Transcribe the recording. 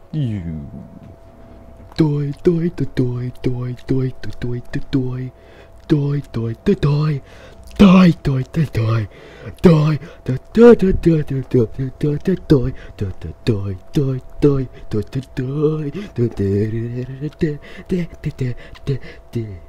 You. Doi, doi, doi, doi, doi, doi, doi, doi, doi, doi. Die, die, die, die, die, die, die, die, die, die, die, die, die, die, die, die, die, die, die, die,